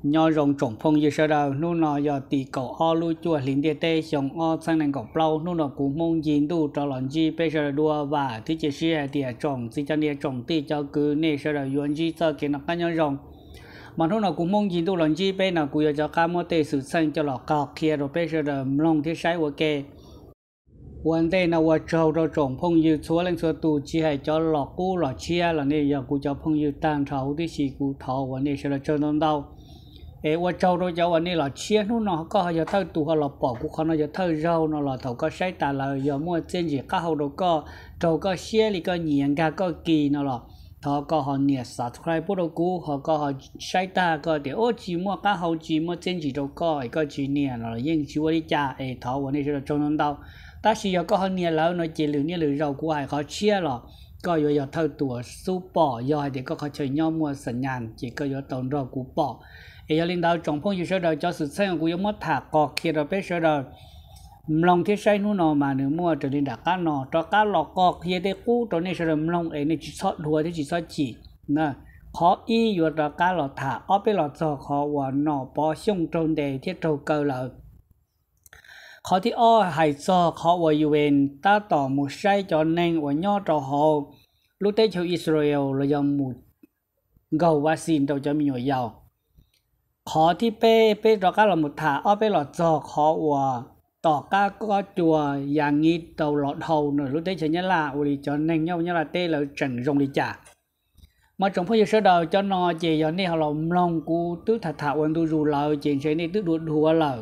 nhỏ rồng trồng phong như sau đầu nô nọ giờ tì cầu o lui chùa lính địa tê xong o sang nền cầu plau nô nọ cũng mong dính đủ cho lần gì bây giờ đua và thứ chỉ xe địa trồng chỉ cho địa trồng tì cho cứ nè sau đầu yuan gì cho cái nó cá nhỏ rồng mà nô nọ cũng mong dính đủ lần gì bây nào cũng cho cá mua tê sự sang cho lọ cào kia rồi bây giờ lòng thế sai của kêวันเดนว่าเจ้าเราจงพงยืชัวเล่นชัวตูจีให้เจ้าหลอกกู้หลอกเชียแล้วเนี่ยอยากกูจะพงยืตามเท้าที่สีกูเท้าวันนี้เชื่อเจ้าโดนเดาว่าเจ้าเราจะวันนี้หลอกเชียนู่นน่ะก็จะเท่าตัวเขาหลอกปอกกูเขาน่าจะเท่าเราเนาะหลอกเท่าก็ใช้ตาเราอย่ามัวเส้นจีก็เขาเราก็เจ้าก็เชียหรือก็เหนียงก็กีเนาะหลอกเขาก็เขาเนี่ย subscribe พวกเรากูเขาก็เขาใช้ตาก็เดี๋ยวโอ้จีมัวก็เขาจีมัวเส้นจีเราก็จีเนี่ยเนาะยิ่งชิวดิจ่าเท้าวันนี้เชื่อเจ้าโดนเดาta chỉ có hơn nhiều lâu nói chỉ lừa nhiều rau của ai khó chia rồi có giờ giờ thâu tuổi su bỏ giờ thì có khó chơi nhau mua sẵn nhàn chỉ có giờ tồn rau của bỏ giờ linh đạo trồng phong như đó cho sự sáng của mất thả cọ kia rồi bé sơ đó lòng thế say nu nọ mà nếu mua trở nên đã cá nọ cho cá lọ cọ kia để cú cho nên sơ đó lòng ấy nên chỉ sót đùa thì chỉ sót chỉ nè khó y giờ cho cá lọ thả ở bên lọ cho khó và nọ bỏ xung trong đề thiết trâu cơ làเขาที่อ้อหายซอเขาว่าอยู่เวนตาต่อหมู่ใช้จอเน่งว่าย่อจอหอลูกเต้ชาวอิสราเอลเรายังหมู่เกาว่าสินเราจะมีอยู่ยาวขอที่เป้ต่อก้าเราหมดถาอ้อเป้หลอดจอเขาว่าต่อก้าก็จัวอย่างงี้เราหลอดเฮาหน่อยลูกเต้ชาวเนี่ยละอุลิจอเน่งเนี่ยละเต้เราจังรงดีจ่าmà trong phong sự đầu cho nó chỉ giờ này họ làm lòng cú tứ thàวันtu dù lời chuyện sẽ này tứ đùa lời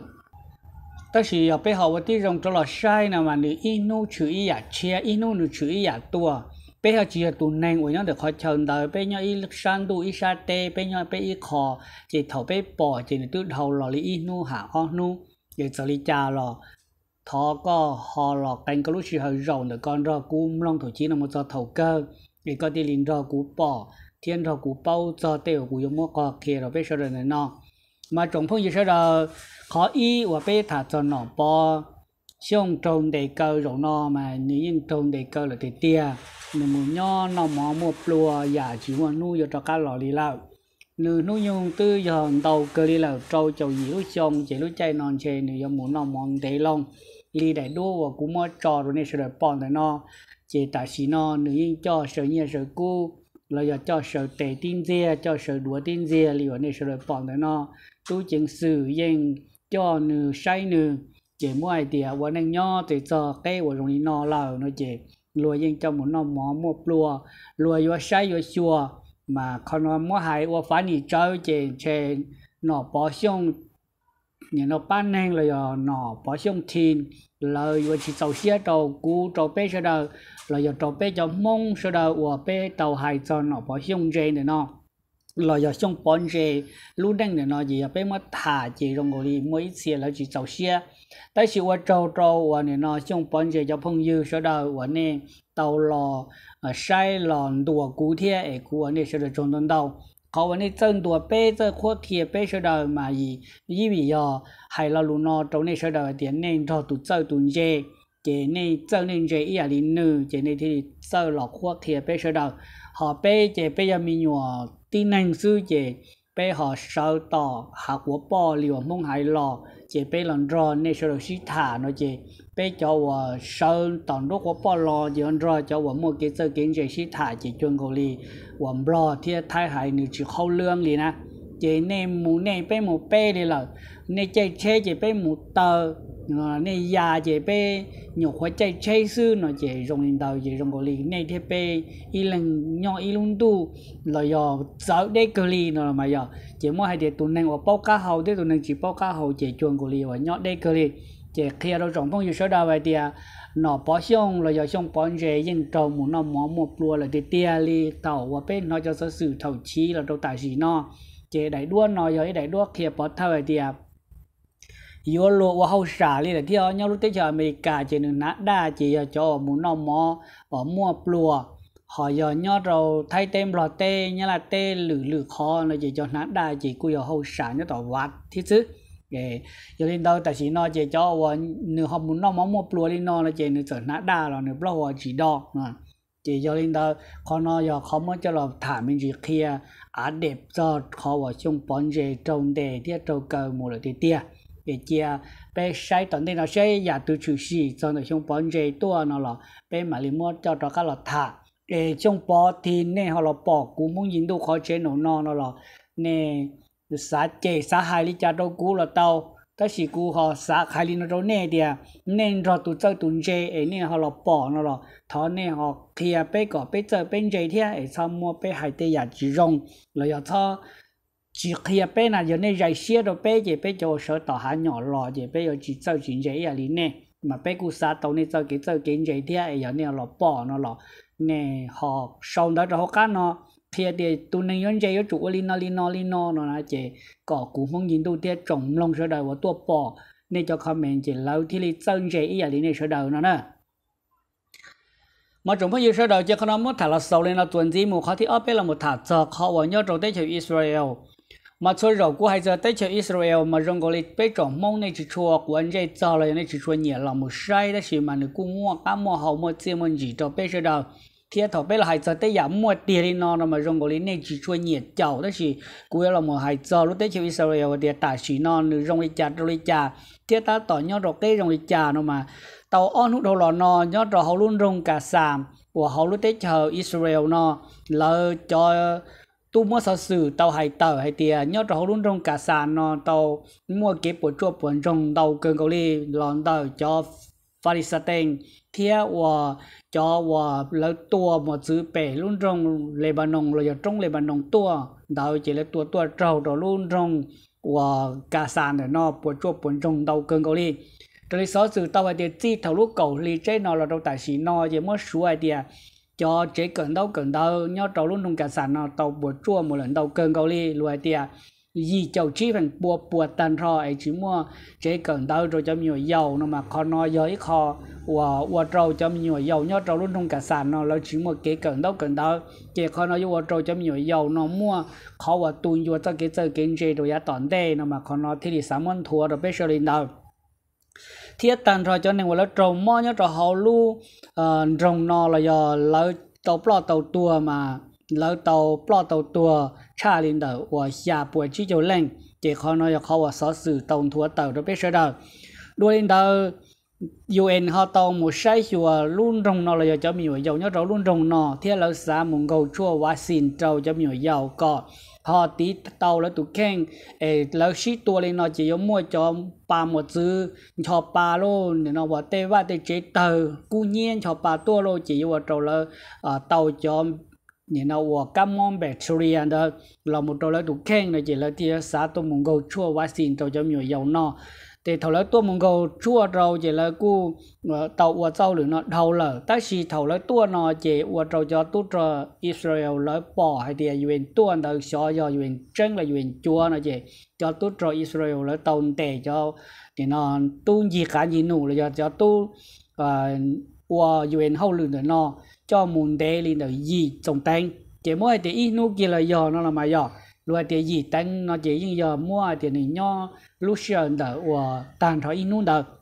ta chỉ ở bên họว่าที่รงตัวใช่นะมันนี่อินูชื่ออีอยากเชียอินูหนูชื่ออีอยากตัวเป็นเขาจีตัวแนงวันนี้เดี๋ยวเขาเชิญได้เป็นยังอีชันดูอีชาเต้เป็นยังเป็นอีคอจีเถาเป็นปอจีนี่ตัวเถาหล่อเลยอินูหาอ้อนูเดี๋ยวจะริจาหล่อท้อก็หอหล่อกันก็รู้ชื่อเขาเราเดี๋ยวก่อนรอกูลองถูกชี้นำมาจะเถาเกอเดี๋ยวก็ที่ลินรอกูปอเทียนรอกูเป้าจะเต้กูยมก็เคเราเป็นเสด็จในนอมาจงพุ่งยิ่งเสด็จkhó ý và bé thả cho nó bỏ xong trồng đầy cơ rồi nó mà nếu như trồng đầy cơ là thì tia nếu muốn nhỏ nó mỏ một lúa giả chỉ muốn nuôi cho cá lò đi lao nếu nuôi nhung từ giờ đầu cơ đi lao trâu chầu gì lúc xong chỉ lúc chay non chè nếu như muốn nó mòn đầy lông đi đầy đua và cũng mới trò rồi nên sẽ được bòn để nó chỉ tại xí nó nếu như cho sợ nhiều sợ cu là giờ cho sợ tệ tin dê cho sợ đùa tin dê liệu nên sẽ được bòn để nó tu chứng sử yên cho nữ say nữ chỉ mua ai thìวันนั้นย่อแต่จอเก้ว่าตรงนี้นอเราเนาะเจรวยยังจะหมุนนอหมอหมดรัวรวยว่าใช้ว่าชัวมาเขานอนมัวหายว่าฝันอีเจ้าเจเชนหน่อปอช่องเนี่ยนอป้านแหงเลยหน่อปอช่องทีนเลยว่าที่เจ้าเสียเจ้ากูเจ้าเป้เสดเลยเจ้าเป้เจ้ามงเสดว่าเป้เจ้าหายจอหน่อปอช่องเจเนี่ยเนาะเราจะส่งปอนเจรู้ดังเนี่ยเนาะจะไปมาถ่ายเจตรงนี้ไม่เสียแล้วจะเจ้าเสียแต่สิว่าเจ้าวันเนี่ยเนาะส่งปอนเจจะพุ่งยืดเสดวันนี้เตาหล่อใช้หลอนตัวกูเทียกูวันนี้เสดจงต้นเตาเขาวันนี้เจ้าตัวเป้เจ้าขั้วเทียเป้เสดมายี่วิยอให้เรารู้เนาะตรงนี้เสดเดี๋ยวเนี่ยเราตุเจ้าตุนเจเนี่ยเจ้าเนี่ยเจอีอะไรนึเจเนี่ยที่เจ้าหลอกขั้วเทียเป้เสดhọ ป้เจเป้ยังมีอยู่tin năng sư chế bé họ sau tỏ học của bò liều mong hải lò chế bé lần rò nên sau đó sĩ thả nó chế bé cho vào sau tỏng đốt của bò lò chế lần rò cho vào một cái sơ kiến chế sĩ thả chế chuyên cầu lì vào bò thì thái hải nữ chỉ khâu lương lì nè chế nên mù nên bé mù bé đi là nên chơi chơi chế bé mù tờ nên già chế bé nhiều khóa chơi chơi sư nó chế rong lên đầu chế rong cầu lì nên thế bé y lần nhỏ y luôn tu là do giáo để cầu lì nó mà giờ chế mua hai để tụi nên ở bao cá hậu để tụi nên chỉ bao cá hậu chế chuồn cầu lì và nhỏ để cầu lì chế khi đâu trồng phong như số đầu vậy thì nó bỏ xong là do xong bỏ rễ nhưng trồng một nó mỏ một lúa là để tia li tàu và bé nó cho sự thầu chí là đâu tại gì nó chế đại đua nó giờ đại đua kia bỏ thao vậy thì yếu lộ và hậu xả li là theo nhau lúc tới giờ America chế đừng nát đa chỉ cho muốn nó mỏ bỏ mua lúa họ giờ nhau rồi thay tên lò tê như là tê lử khó nó chỉ cho nát đa chỉ cùi hậu xả như tàu vắt thiết chứ giờ lên đâu tại chỉ nó chỉ cho và nửa họ muốn nó mỏ mua lúa lên nó là chỉ nửa trở nát đa là nửa bao chỉ đo chỉ do lên đó khó nó giờ khó mới cho là thả mình gì kia đẹp cho khó vào chung bón dề trồng để thiết trâu cờ một lời tia để chia bé sai tận đây nó sẽ giả từ chữ gì cho nó chung bón dề tua nó là bé mà liền mua cho các là thả để chung bón thì nên họ là bỏ cũng muốn nhìn đâu khó chế nó là nè xã chế xã hai lý cha đâu cũ là tao ta chỉ cú họ xã khai lên nó nè địa nên rồi tụi chơi tụi chơi ấy nè họ là bỏ nó là thọ nè họ kia bé có bé chơi bên chơi thế ấy sao mua bé hai tay giả chỉ rong rồi giờ thọ chỉ kia bé nào giờ nè dạy xe rồi bé chỉ bé cho sợ tao hạ nhỏ lò chỉ bé giờ chỉ chơi chuyện chơi à lý nè mà bé cú xã tao nè chơi cái chơi thế ấy giờ nè là bỏ nó là nè họ sau đó rồi họ cắt nó thì để tụi này nhân chơi chủ lino nó là chỉ có cũng không nhìn tụi tiệt trồng lông sữa đầu và tua bò nên cho comment chỉ lâu thì li chân chơi ý là li này sữa đầu nó nè mà trồng bao nhiêu sữa đầu chỉ không mất thả là sầu lên là tuần gì một khó thì ấp là một thả cho họ vào nhớ trồng tới chợ Israel mà số rau của hai giờ tới chợ Israel mà rong gọi bé trồng mông này chỉ chua của anh chơi cho là này chỉ chua nhẹ là một sai đó chỉ mà nó cũng mua cá mua hậu mua chiên mua gì cho bé sữa đầu thì thọ bé là hai giờ tới giảm mua tiền nó mà rong gọi này chỉ chua nhiệt chậu đó chỉ cuối là một hai giờ lúc tới chợ Israel thì ta chỉ nó rong đi chả thì ta tỏ nhớ rồi cái rong đi chả nó mà tàu on hút đầu lò nó nhớ rồi họ luôn rong cả sàm của họ lúc tới chợ Israel nó là cho tu mua sao sử tàu hai tờ hay tiền nhớ rồi họ luôn rong cả sàm nó tàu mua cái bộ chua bộ rong tàu cơn cầu li lòn tờ cho Palestine thiết và cho và lấy tua một chữ bể luôn trong Lebanon rồi trong Lebanon tua đầu chỉ là tua trâu rồi luôn trong và cả sàn để nó bộ chua bộ trong đầu cơn cầu li rồi số sự tàu hay tiền chi thầu lúc cầu li trên nó là đâu tại sĩ nó chỉ mới số hay tiền cho chế cần đâu nhớ trâu luôn trong cả sàn nó tàu bộ chua một lần đầu cơn cầu li luôn tiền gì cháu chỉ phải bùa tàn rồi chỉ mua chế cần đâu rồi cho nhiều dầu nó mà kho nó giới kho và trâu cho nhiều dầu nhớ trâu luôn trong cả sàn nó là chỉ mua cái cần đâu chế kho nó và trâu cho nhiều dầu nó mua kho và tuôn vô cho cái kinh chế rồi giá tòn đây nó mà kho nó thì sáng món thua rồi bây giờ lên đâu thiết tàn rồi cho nên là trâu mua nhớ trâu hậu lu rồng nó là giờ lấy tàu tua mà lấy tàu tua cha lên đầu và nhà buổi chiều chiều lên chỉ khó nói khó và sở sử tàu thua tàu đó biết sao đâu đuôi lên đầu UN họ tàu một sai chùa luôn rồng nó là cho nhiều dầu nhớ rồi luôn rồng nó thiết là xã mùng cầu chua và xin trâu cho nhiều dầu có họ tí tàu là tụ khen lấy xí tua lên nó chỉ giống mua cho ba một chữ cho ba luôn để nó vào tê va tê chế tàu cú nhiên cho ba tua luôn chỉ vào trâu là tàu cho nhìn nào cam mong bacteria đó là một trâu lấy tụ khen này chỉ là tia xã tụ mùng cầu chua và xin trâu cho nhiều dầu nó thì thầu lấy tua mùng cầu chua rồi chỉ là cú tàu và tàu lửa nó đầu lở tác sĩ thầu lấy tua nó chỉ và trâu cho tụ cho Israel lấy bỏ hay thì UN tua đầu xóa do UN chân là UN chua nó chỉ cho tụ cho Israel lấy tàu tệ cho thì nó tu gì cả gì nụ là cho tu và UN hậu lửa nó cho muốn để lên đời gì trồng tăng chỉ mỗi thì ít nút kia là giờ nó là mà giờ rồi thì gì tăng nó chỉ như giờ mua thì này nho Lucian đỡ và tàn thọ ít nút đỡ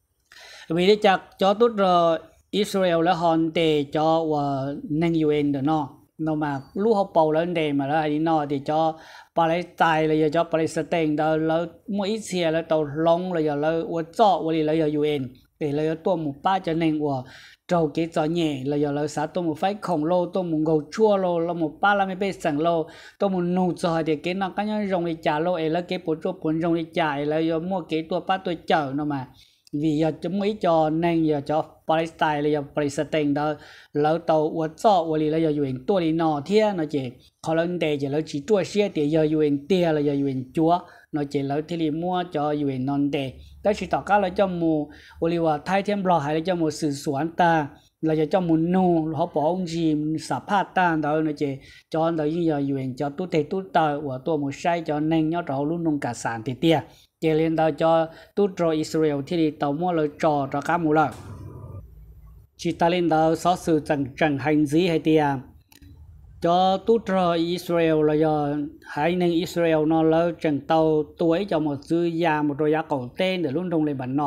vì thế chắc cho tốt rồi Israel là hòn tệ cho và nâng UN đỡ nó mà lúc học bầu lên đề mà là nó thì cho Palestine là giờ cho Palestine đỡ là mỗi ít xe là tàu long là giờ là và cho và là giờ UN để làตัวหมู่ป้าจะเน่งว่าเราเกี่ยวเนี่ยเราอย่าเราสาตัวหมู่ไฟของโลตัวหมู่กูชั่วโลเราหมู่ป้าเราไม่ไปสั่งโลตัวหมู่นูจอยเด็กเกี่ยนักก็ยังรงในจ่าโลเอแล้วเกี่ยวปวดตัวปวดรงในจ่ายแล้วอย่ามั่วเกี่ยวตัวป้าตัวเจ้าเนาะมาvì giờ chúng mấy cho nên giờ cho Palestine là giờ Palestine đó lỡ tàu và cho và là giờ UNตัวนี้นอเทียnó chỉเขาlên đề chỉ là chỉ chua xe thì giờ UN tia là giờ UN chúa nó chỉ là thì mua cho UN non đề đó chỉ tao cá là cho mù và thay thêm bò hay là cho mù sự xoắn ta là cho mù nu họ bỏ ông gì sạp phát ta đó nó chỉ cho đó giờ UN cho tu thể tu tờ và tu mù sai cho nên nhớ rõ luôn nông cả sản thì tia chỉ lên đó cho tu cho Israel thì tàu mua lời trò cho cá mù lợi chỉ ta lên đó xóa sự chẳng hành gì hay tia cho tu cho Israel là giờ hai nên Israel nó là chẳng tàu tuổi cho một dư gia một đôi giá cổ tên để luôn trong lên bản nòn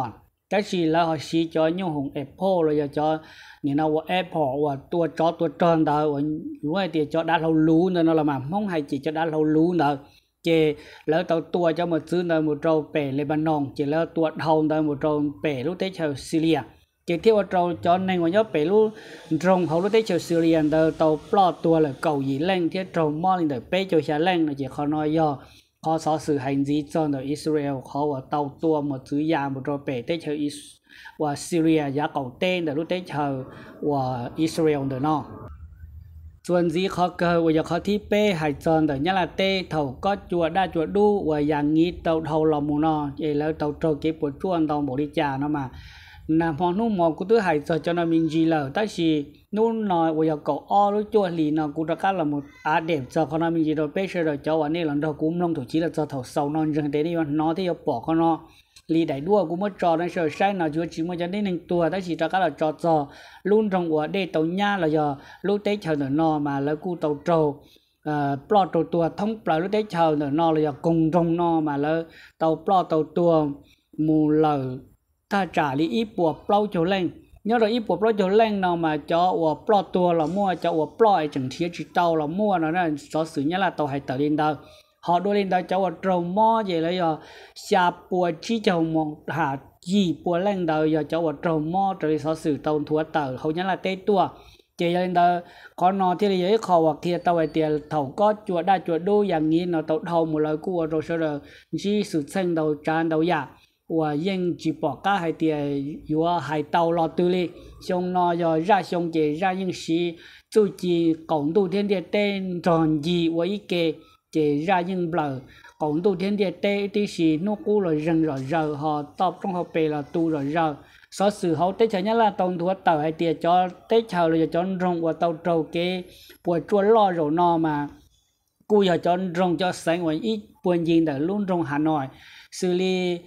cái gì là họ xí cho nhau hùng Apple rồi cho nên nào Apple và tua tròn đó lúc này thì cho đã lâu lú nữa nó là mà không hay chỉ cho đã lâu lú nữa chỉ lỡ tàu tua cho một xứ nơi một trâu bể Lebanon chỉ lỡ tua hầu nơi một trâu bể lúc tới chờ Syria chỉ theo trâu cho nên mà nhớ bể lúc rồng hầu lúc tới chờ Syria tàu plot tua là cầu gì lên thiết trâu mò lên để bể cho xa lên là chỉ khó nói do họ so sự hành gì cho ở Israel họ và tàu tua một thứ già một trâu bể tới chờ và Syria giá cầu tên để lúc tới chờ và Israel nữa nóส่วนgìเขาเกิดว่าเขาที่เป้หายจอนแต่เนี่ยละเต้เท่าก็จัวได้จัวดูว่าอย่างนี้เต่าเท่าเราหมูนอเอแล้วเต่าโจเก็บปวดจ้วนเต่าบริจาคเนาะมานะพอนู่นมองกูตัวหายจอนจนมินจีเลยแต่สินู่นนอยว่าเก่าอ้อรู้จัวหลีเนาะกูตะการละหมดอาเด็บจอเขานามินจีเราเป้เชื่อเราเจ้าวันนี้หลังเรากุ้มลงถูกชี้เราจะเท่าเสานอนจังเดนี่วันน้อที่เราปอกเขาเนาะlì đại đua cũng mất trò nên sợ sai nào chưa chỉ mới cho đếnนึ่งตัวแต่chỉ cho cái là trò luôn trong của đây tàu nha là giờ lúc tới chờ nở nọ mà là cu tàu trâu plot tàu tua thông plot lúc tới chờ nở nọ là giờ cùng trong nọ mà là tàu plot tàu tua mù lờ ta trả lý ít buộc plot cho lên nhớ rồi ít buộc plot cho lên nào mà cho của plot tua là mua cho của plot chẳng thiếu chỉ tàu là mua nó là số sự nhớ là tàu hay tàu lên đâu họ đôi lên đó cháu trâu mò vậy là giờ xa bùa chi cháu mong hạ gì bùa lên đó giờ cháu trâu mò rồi sau sự tàu thua tờ hầu như là tê tua chỉ lên đó có nó thì là khó hoặc kia tàu ấy tiền thầu có chùa đa chùa đôi dạng như nó tàu thầu một lời của rồi sau đó chỉ sự sinh đầu tràn đầu giả và yên chỉ bỏ cả hai tiền yếu hai tàu lọt từ đi xong nó giờ ra xong chỉ ra những gì chú chỉ cộng tu thiên địa tên tròn gì với ý kê chỉ ra những bờ cộng tu thiên địa tê tí xì nó cũ rồi rừng rồi giờ họ tập trong học bề là tu rồi giờ sau sự hậu tết chờ nhất là tàu thua tàu hay tiền cho tết chờ rồi cho rong và tàu trâu cái buổi chua lo rồi no mà cú giờ cho rong cho sáng và ít buồn gì để luôn rong Hà Nội xử lý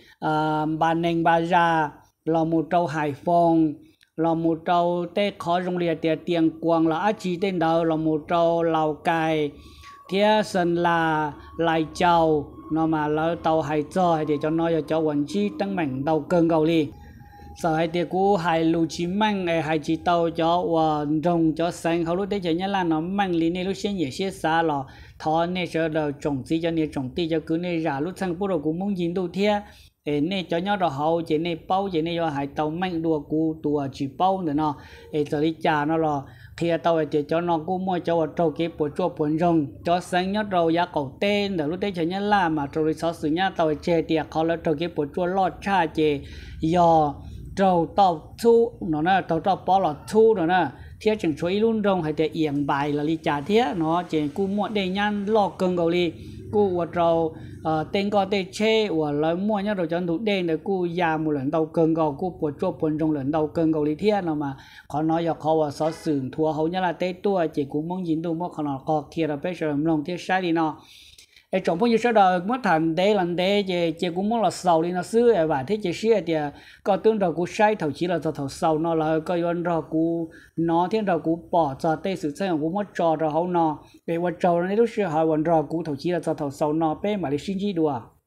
Bà Nền Bà Già là một trâu Hải Phòng là một trâu tết khó rong liệt tiền quang là chỉ tên đó là một trâu Lào Cai thế sơn là lại chào nó mà lỡ tàu hay cho thì cho nó cho vận chi tăng mạnh tàu cơn cầu đi sau hay thì cú hay lưu chí mang hay chỉ tàu cho và rồng cho sángเขารู้ได้จะเนี่ยlà nó mang lý này lúc xưa nhiều xưa xa là thọ này cho đầu trồng gì cho này trồng ti cho cứ này ra lúc sang bữa đầu cũng muốn nhìn đâu thế này cho nhau rồi hậu chỉ này bao chỉ này do hay tàu mang đùa cú đùa chỉ bao nữa nó giờ đi trả nó là thì tàu thì cho nó cũng mua cho trâu cái bộ chua bún rồng cho sáng nhất rồi giá cầu tên để lúc đấy cho nhá là mà rồi sau sự nhá tàu chè thì họ là trâu cái bộ chua lót cha chè do trâu tàu thu nó nè tàu bỏ lọt thu rồi nè thế chẳng chuối luôn rồng hay để yểm bài là đi trả thế nó chỉ cũng mua để nhăn lọ cưng cầu đi cô trâu tên có tên chê và lấy mua nhá rồi cho thủ đen để cô già một lần đầu cưng cầu cô bộ chua bún rồng lần đầu cưng cầu đi thế nó màเขาnói giờเขาว่าซอสสื่อทัวเขาเนี่ยละเต้ตัวเจกูมองยินดูมั่วขนาดก็เคียร์ไปเฉลิมลงที่ใช้ดีเนาะไอ้จงพวกยี่สิบดอกเมื่อทันเดลันเดเจกูมองละเสาดีเนาะซื้อไอ้ว่าที่เจเสียเดียก็ตื่นเรากูใช้เท่าชีเราจะเท่าเสาเนาะแล้วก็ย้อนเรากูเนาะที่เรากูปอจะเต้สื่อเส้นของกูมั่วจอเราเขาเนาะเป็นว่าจอในรู้สึกหาวันเรากูเท่าชีเราจะเท่าเสาเนาะเป็นมาเลเซียจีดัว